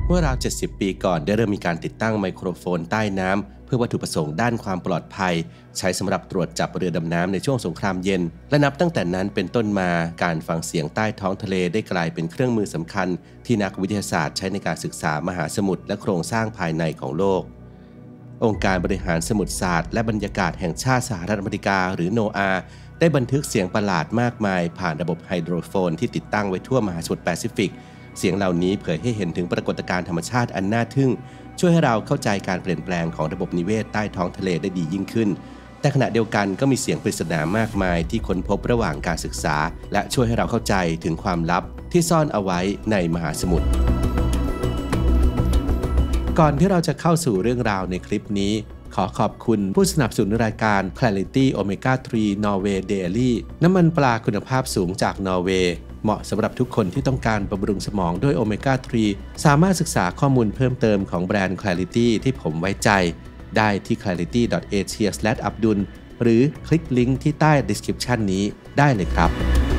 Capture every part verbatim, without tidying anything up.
เมื่อราวเจ็ดสิบปีก่อนได้เริ่มมีการติดตั้งไมโครโฟนใต้น้ำเพื่อวัตถุประสงค์ด้านความปลอดภัยใช้สำหรับตรวจจับเรือดำน้ำในช่วงสงครามเย็นและนับตั้งแต่นั้นเป็นต้นมาการฟังเสียงใต้ท้องทะเลได้กลายเป็นเครื่องมือสำคัญที่นักวิทยาศาสตร์ใช้ในการศึกษามหาสมุทรและโครงสร้างภายในของโลกองค์การบริหารสมุทรศาสตร์และบรรยากาศแห่งชาติสหรัฐอเมริกาหรือโนอาห์ได้บันทึกเสียงประหลาดมากมายผ่านระบบไฮโดรโฟนที่ติดตั้งไว้ทั่วมหาสมุทรแปซิฟิกเสียงเหล่านี้เผยให้เห็นถึงปรากฏการณ์ธรรมชาติอันน่าทึ่งช่วยให้เราเข้าใจการเปลี่ยนแปลงของระบบนิเวศใต้ท้องทะเลได้ดียิ่งขึ้นแต่ขณะเดียวกันก็มีเสียงปริศนามากมายที่ค้นพบระหว่างการศึกษาและช่วยให้เราเข้าใจถึงความลับที่ซ่อนเอาไว้ในมหาสมุทรก่อนที่เราจะเข้าสู่เรื่องราวในคลิปนี้ขอขอบคุณผู้สนับสนุนรายการ Clarity โอเมก้า ทรี Norway Daily น้ำมันปลาคุณภาพสูงจากนอร์เวย์เหมาะสำหรับทุกคนที่ต้องการบำรุงสมองด้วยโอเมก้า ทรี สามารถศึกษาข้อมูลเพิ่มเติมของแบรนด์ Clarity ที่ผมไว้ใจได้ที่ แคลริตี้ ดอท เอเชีย สแลช อับดุล หรือคลิกลิงก์ที่ใต้ description นี้ได้เลยครับ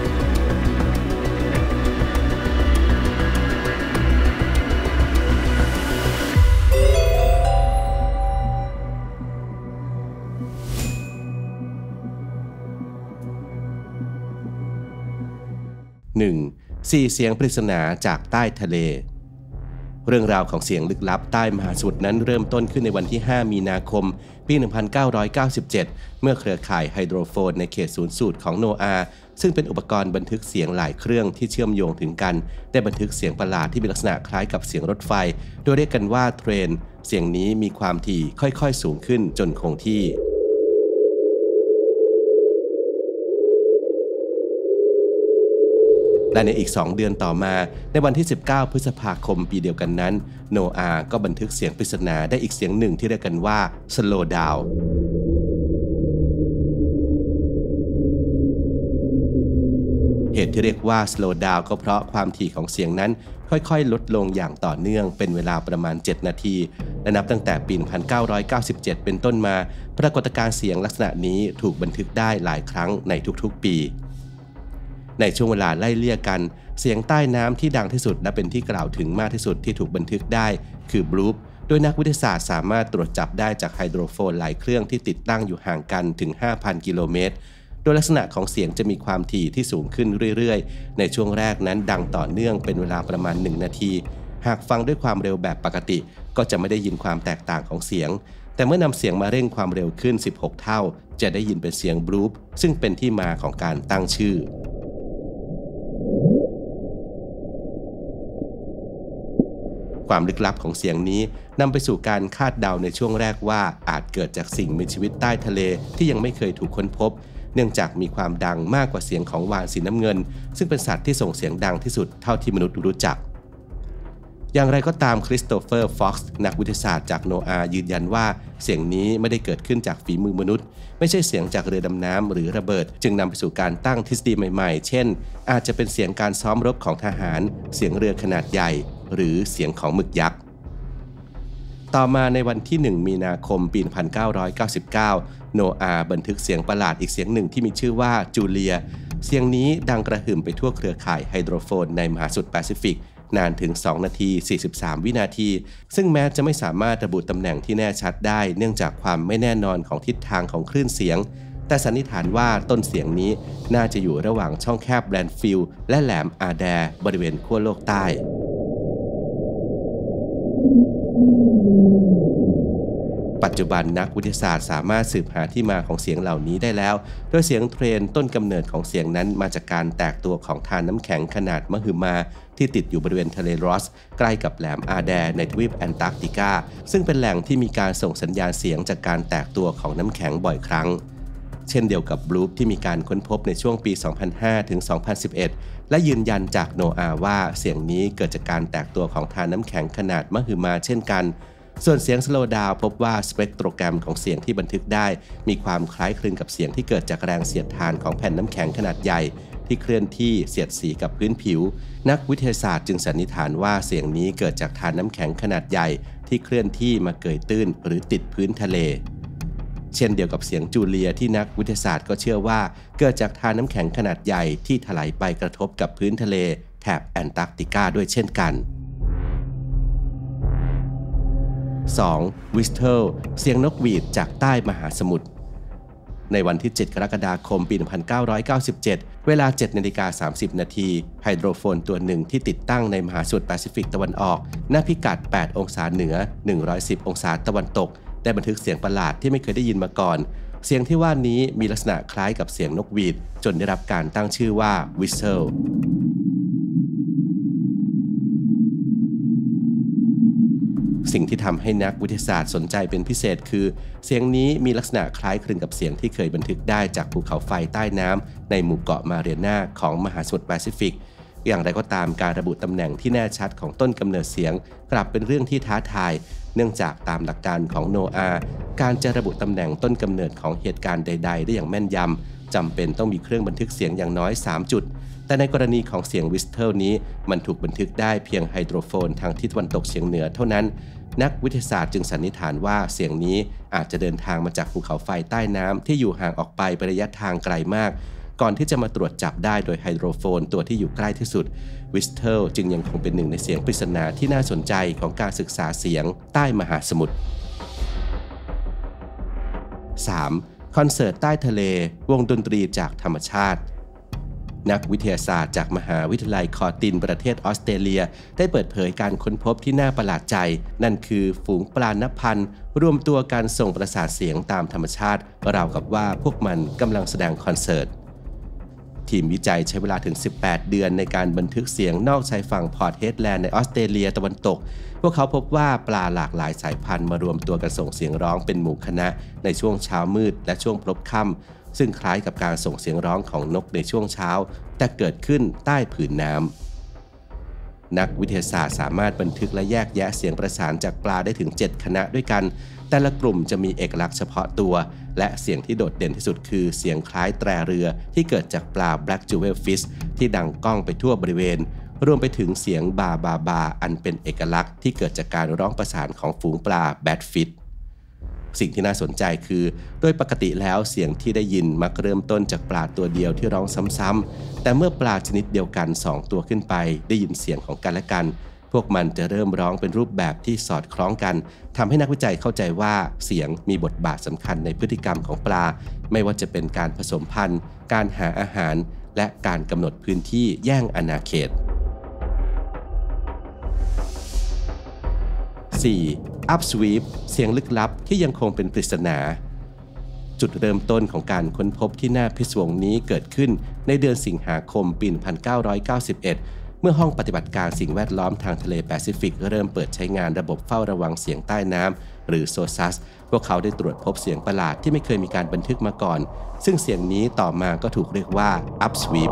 หนึ่ง สี่ เสียงปริศนาจากใต้ทะเลเรื่องราวของเสียงลึกลับใต้มหาสมุทรนั้นเริ่มต้นขึ้นในวันที่ห้ามีนาคมปีหนึ่งพันเก้าร้อยเก้าสิบเจ็ดเมื่อเครือข่ายไฮโดรโฟนในเขตศูนย์สูตรของโนอาห์ซึ่งเป็นอุปกรณ์บันทึกเสียงหลายเครื่องที่เชื่อมโยงถึงกันได้บันทึกเสียงประหลาดที่มีลักษณะคล้ายกับเสียงรถไฟโดยเรียกกันว่าเทรนเสียงนี้มีความถี่ค่อยๆสูงขึ้นจนคงที่และในอีกสองเดือนต่อมาในวันที่สิบเก้าพฤษภาคมปีเดียวกันนั้นโนอาห์ก็บันทึกเสียงปริศนาได้อีกเสียงหนึ่งที่เรียกกันว่า slow down เหตุที่เรียกว่า slow down ก็เพราะความถี่ของเสียงนั้นค่อยๆลดลงอย่างต่อเนื่องเป็นเวลาประมาณเจ็ดนาทีและนับตั้งแต่ปีหนึ่งพันเก้าร้อยเก้าสิบเจ็ดเป็นต้นมาปรากฏการณ์เสียงลักษณะนี้ถูกบันทึกได้หลายครั้งในทุกๆปีในช่วงเวลาไล่เลี่ยกันเสียงใต้น้ำที่ดังที่สุดและเป็นที่กล่าวถึงมากที่สุดที่ถูกบันทึกได้คือบลูปโดยนักวิทยาศาสตร์สามารถตรวจจับได้จากไฮโดรโฟนหลายเครื่องที่ติดตั้งอยู่ห่างกันถึง ห้าพัน กิโลเมตรโดยลักษณะของเสียงจะมีความถี่ที่สูงขึ้นเรื่อยๆในช่วงแรกนั้นดังต่อเนื่องเป็นเวลาประมาณหนึ่งนาทีหากฟังด้วยความเร็วแบบปกติก็จะไม่ได้ยินความแตกต่างของเสียงแต่เมื่อนำเสียงมาเร่งความเร็วขึ้นสิบหกเท่าจะได้ยินเป็นเสียงบลูปซึ่งเป็นที่มาของการตั้งชื่อความลึกลับของเสียงนี้นำไปสู่การคาดเดาในช่วงแรกว่าอาจเกิดจากสิ่งมีชีวิตใต้ทะเลที่ยังไม่เคยถูกค้นพบเนื่องจากมีความดังมากกว่าเสียงของวาฬสีน้ำเงินซึ่งเป็นสัตว์ที่ส่งเสียงดังที่สุดเท่าที่มนุษย์รู้จักอย่างไรก็ตามคริสโตเฟอร์ฟ็อกซ์นักวิทยาศาสตร์จากโนอาห์ยืนยันว่าเสียงนี้ไม่ได้เกิดขึ้นจากฝีมือมนุษย์ไม่ใช่เสียงจากเรือดำน้ำหรือระเบิดจึงนำไปสู่การตั้งทฤษฎีใหม่ๆเช่นอาจจะเป็นเสียงการซ้อมรบของทหารเสียงเรือขนาดใหญ่หรือเสียงของหมึกยักษ์ต่อมาในวันที่หนึ่งมีนาคมปีหนึ่งพันเก้าร้อยเก้าสิบเก้าโนอาห์บันทึกเสียงประหลาดอีกเสียงหนึ่งที่มีชื่อว่าจูเลียเสียงนี้ดังกระหึ่มไปทั่วเครือข่ายไฮโดรโฟนในมหาสมุทรแปซิฟิกนานถึงสองนาทีสี่สิบสามวินาทีซึ่งแม้จะไม่สามารถระบุตำแหน่งที่แน่ชัดได้เนื่องจากความไม่แน่นอนของทิศทางของคลื่นเสียงแต่สันนิษฐานว่าต้นเสียงนี้น่าจะอยู่ระหว่างช่องแคบแบรนฟิลด์และแหลมอาแดร์บริเวณขั้วโลกใต้ปัจจุบันนักวิทยาศาสตร์สามารถสืบหาที่มาของเสียงเหล่านี้ได้แล้วโดยเสียงเทรนต้นกำเนิดของเสียงนั้นมาจากการแตกตัวของธารน้ำแข็งขนาดมหึมาที่ติดอยู่บริเวณทะเลรอสใกล้กับแหลมอาแดร์ในทวีปแอนตาร์กติกาซึ่งเป็นแหล่งที่มีการส่งสัญญาณเสียงจากการแตกตัวของน้ำแข็งบ่อยครั้งเช่นเดียวกับบลูปที่มีการค้นพบในช่วงปี สองพันห้า ถึง สองพันสิบเอ็ด และยืนยันจากโนอาห์ว่าเสียงนี้เกิดจากการแตกตัวของธารน้ำแข็งขนาดมหึมาเช่นกันส่วนเสียงสโลว์ดาวน์พบว่าสเปกโทรแกรมของเสียงที่บันทึกได้มีความคล้ายคลึงกับเสียงที่เกิดจากแรงเสียดทานของแผ่นน้ำแข็งขนาดใหญ่ที่เคลื่อนที่เสียดสีกับพื้นผิวนักวิทยาศาสตร์จึงสันนิษฐานว่าเสียงนี้เกิดจากธารน้ำแข็งขนาดใหญ่ที่เคลื่อนที่มาเกยตื้นหรือติดพื้นทะเลเช่นเดียวกับเสียงจูเลียที่นักวิทยาศาสตร์ก็เชื่อว่าเกิดจากธารน้ำแข็งขนาดใหญ่ที่ถลายไปกระทบกับพื้นทะเลแถบแอนตาร์กติกาด้วยเช่นกันสอง Whistle เสียงนกหวีดจากใต้มหาสมุทรในวันที่เจ็ดกรกฎาคมปีหนึ่งพันเก้าร้อยเก้าสิบเจ็ดเวลา เจ็ดนาฬิกาสามสิบนาทีไฮโดรโฟนตัวหนึ่งที่ติดตั้งในมหาสมุทรแปซิฟิกตะวันออกณพิกัดแปดองศาเหนือหนึ่งร้อยสิบองศาตะวันตกได้บันทึกเสียงประหลาดที่ไม่เคยได้ยินมาก่อนเสียงที่ว่านี้มีลักษณะคล้ายกับเสียงนกหวีดจนได้รับการตั้งชื่อว่า Whistleสิ่งที่ทำให้นักวิทยาศาสตร์สนใจเป็นพิเศษคือเสียงนี้มีลักษณะคล้ายคลึงกับเสียงที่เคยบันทึกได้จากภูเขาไฟใต้น้ำในหมู่เกาะมาเรียนาของมหาสมุทรแปซิฟิกอย่างไรก็ตามการระบุตำแหน่งที่แน่ชัดของต้นกำเนิดเสียงกลับเป็นเรื่องที่ท้าทายเนื่องจากตามหลักการของโนอาห์การจะระบุตำแหน่งต้นกำเนิดของเหตุการณ์ใดๆได้อย่างแม่นยำจำเป็นต้องมีเครื่องบันทึกเสียงอย่างน้อยสามจุดแต่ในกรณีของเสียงวิสเทิลนี้มันถูกบันทึกได้เพียงไฮโดรโฟนทางทิศตะวันตกเฉียงเหนือเท่านั้นนักวิทยาศาสตร์จึงสันนิษฐานว่าเสียงนี้อาจจะเดินทางมาจากภูเขาไฟใต้น้ำที่อยู่ห่างออกไปเป็นระยะทางไกลมากก่อนที่จะมาตรวจจับได้โดยไฮโดรโฟนตัวที่อยู่ใกล้ที่สุดวิสเทิลจึงยังคงเป็นหนึ่งในเสียงปริศนาที่น่าสนใจของการศึกษาเสียงใต้มหาสมุทร สาม. คอนเสิร์ตใต้ทะเลวงดนตรีจากธรรมชาตินักวิทยาศาสตร์จากมหาวิทยาลัยคอร์ตินประเทศออสเตรเลียได้เปิดเผยการค้นพบที่น่าประหลาดใจนั่นคือฝูงปลานับพันรวมตัวกันส่งประสาทเสียงตามธรรมชาติราวกับว่าพวกมันกำลังแสดงคอนเสิร์ตทีมวิจัยใช้เวลาถึงสิบแปดเดือนในการบันทึกเสียงนอกชายฝั่งพอร์ตเฮดแลนด์ในออสเตรเลียตะวันตกพวกเขาพบว่าปลาหลากหลายสายพันธุ์มารวมตัวกันส่งเสียงร้องเป็นหมู่คณะในช่วงเช้ามืดและช่วงพลบค่ำซึ่งคล้ายกับการส่งเสียงร้องของนกในช่วงเช้าแต่เกิดขึ้นใต้ผืนน้ำนักวิทยาศาสตร์สามารถบันทึกและแยกแยะเสียงประสานจากปลาได้ถึงเจ็ดคณะด้วยกันแต่ละกลุ่มจะมีเอกลักษณ์เฉพาะตัวและเสียงที่โดดเด่นที่สุดคือเสียงคล้ายแตรเรือที่เกิดจากปลา Black Jewelfish ที่ดังก้องไปทั่วบริเวณรวมไปถึงเสียงบาบาบาอันเป็นเอกลักษณ์ที่เกิดจากการร้องประสานของฝูงปลา Badfishสิ่งที่น่าสนใจคือโดยปกติแล้วเสียงที่ได้ยินมักเริ่มต้นจากปลาตัวเดียวที่ร้องซ้ำๆแต่เมื่อปลาชนิดเดียวกันสองตัวขึ้นไปได้ยินเสียงของกันและกันพวกมันจะเริ่มร้องเป็นรูปแบบที่สอดคล้องกันทำให้นักวิจัยเข้าใจว่าเสียงมีบทบาทสำคัญในพฤติกรรมของปลาไม่ว่าจะเป็นการผสมพันธุ์การหาอาหารและการกำหนดพื้นที่แย่งอาณาเขต สี่. Upsweep เสียงลึกลับที่ยังคงเป็นปริศนาจุดเริ่มต้นของการค้นพบที่น่าพิศวงนี้เกิดขึ้นในเดือนสิงหาคมปีหนึ่งพันเก้าร้อยเก้าสิบเอ็ดเมื่อห้องปฏิบัติการสิ่งแวดล้อมทางทะเลแปซิฟิกเริ่มเปิดใช้งานระบบเฝ้าระวังเสียงใต้น้ำหรือ โซซัส พวกเขาได้ตรวจพบเสียงประหลาดที่ไม่เคยมีการบันทึกมาก่อนซึ่งเสียงนี้ต่อมาก็ถูกเรียกว่า Upsweep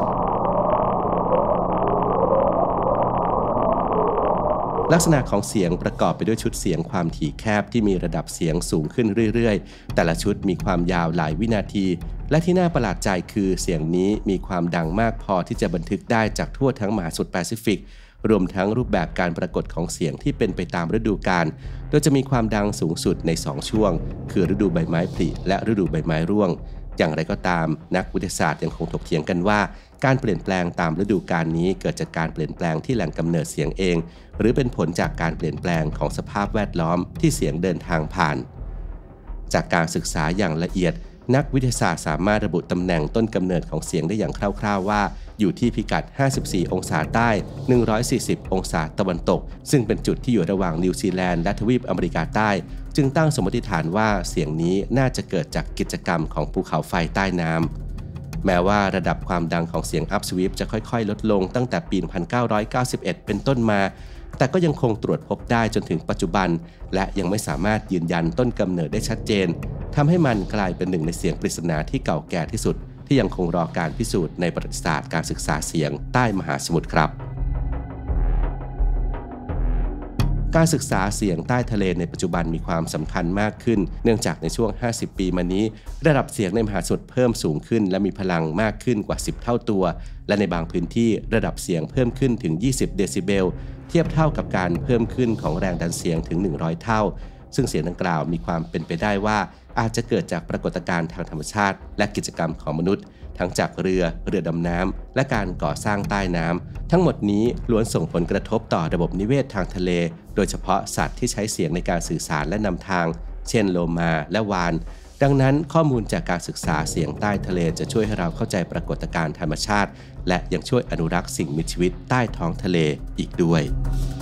ลักษณะของเสียงประกอบไปด้วยชุดเสียงความถี่แคบที่มีระดับเสียงสูงขึ้นเรื่อยๆแต่ละชุดมีความยาวหลายวินาทีและที่น่าประหลาดใจคือเสียงนี้มีความดังมากพอที่จะบันทึกได้จากทั่วทั้งมหาสมุทรแปซิฟิกรวมทั้งรูปแบบการปรากฏของเสียงที่เป็นไปตามฤดูกาลโดยจะมีความดังสูงสุดในสองช่วงคือฤดูใบไม้ผลิและฤดูใบไม้ร่วงอย่างไรก็ตามนักวิทยาศาสตร์ยังคงถกเถียงกันว่าการเปลี่ยนแปลงตามฤดูกาลนี้เกิดจากการเปลี่ยนแปลงที่แหล่งกำเนิดเสียงเองหรือเป็นผลจากการเปลี่ยนแปลงของสภาพแวดล้อมที่เสียงเดินทางผ่านจากการศึกษาอย่างละเอียดนักวิทยาศาสตร์สามารถระบุตำแหน่งต้นกำเนิดของเสียงได้อย่างคร่าวๆว่าอยู่ที่พิกัดห้าสิบสี่องศาใต้หนึ่งร้อยสี่สิบองศาตะวันตกซึ่งเป็นจุดที่อยู่ระหว่างนิวซีแลนด์และทวีปอเมริกาใต้จึงตั้งสมมติฐานว่าเสียงนี้น่าจะเกิดจากกิจกรรมของภูเขาไฟใต้น้ำแม้ว่าระดับความดังของเสียง Upsweep จะค่อยๆลดลงตั้งแต่ปี หนึ่งพันเก้าร้อยเก้าสิบเอ็ด เป็นต้นมาแต่ก็ยังคงตรวจพบได้จนถึงปัจจุบันและยังไม่สามารถยืนยันต้นกำเนิดได้ชัดเจนทำให้มันกลายเป็นหนึ่งในเสียงปริศนาที่เก่าแก่ที่สุดที่ยังคงรอการพิสูจน์ในประวัติศาสตร์การศึกษาเสียงใต้มหาสมุทรครับการศึกษาเสียงใต้ทะเลในปัจจุบันมีความสำคัญมากขึ้นเนื่องจากในช่วงห้าสิบปีมานี้ระดับเสียงในมหาสมุทรเพิ่มสูงขึ้นและมีพลังมากขึ้นกว่าสิบเท่าตัวและในบางพื้นที่ระดับเสียงเพิ่มขึ้นถึงยี่สิบเดซิเบลเทียบเท่ากับการเพิ่มขึ้นของแรงดันเสียงถึงหนึ่งร้อยเท่าซึ่งเสียงดังกล่าวมีความเป็นไปได้ว่าอาจจะเกิดจากปรากฏการณ์ทางธรรมชาติและกิจกรรมของมนุษย์ทั้งจากเรือเรือดำน้ำและการก่อสร้างใต้น้ำทั้งหมดนี้ล้วนส่งผลกระทบต่อระบบนิเวศทางทะเลโดยเฉพาะสัตว์ที่ใช้เสียงในการสื่อสารและนำทางเช่นโลมาและวาฬดังนั้นข้อมูลจากการศึกษาเสียงใต้ทะเลจะช่วยให้เราเข้าใจปรากฏการณ์ธรรมชาติและยังช่วยอนุรักษ์สิ่งมีชีวิตใต้ท้องทะเลอีกด้วย